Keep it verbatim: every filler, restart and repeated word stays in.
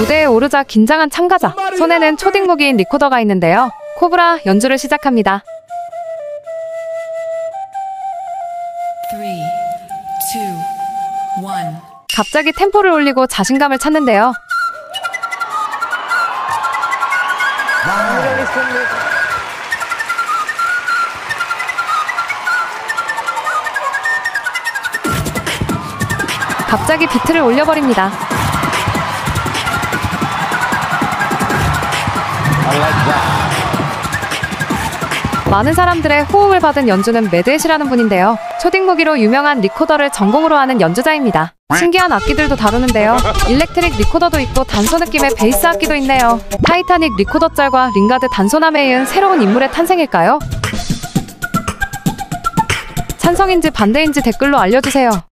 무대에 오르자 긴장한 참가자. 손에는 초딩 무기인 리코더가 있는데요. 코브라 연주를 시작합니다. three, two, one. 갑자기 템포를 올리고 자신감을 찾는데요. 갑자기 비트를 올려버립니다. 많은 사람들의 호응을 받은 연주는 매드햇이라는 분인데요. 초딩 무기로 유명한 리코더를 전공으로 하는 연주자입니다. 신기한 악기들도 다루는데요. 일렉트릭 리코더도 있고 단소 느낌의 베이스 악기도 있네요. 타이타닉 리코더 짤과 링가드 단소남에 이은 새로운 인물의 탄생일까요? 찬성인지 반대인지 댓글로 알려주세요.